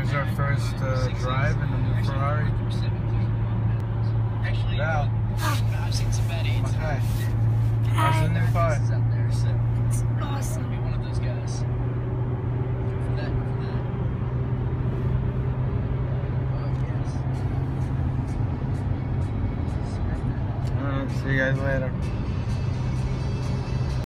is our first drive in the new Ferrari. Actually, Yeah. I've seen some bad eats. Okay. How's the new car? Out there, so It's I'll be awesome. one of those guys. For that. Oh, yes. Alright, see you guys later.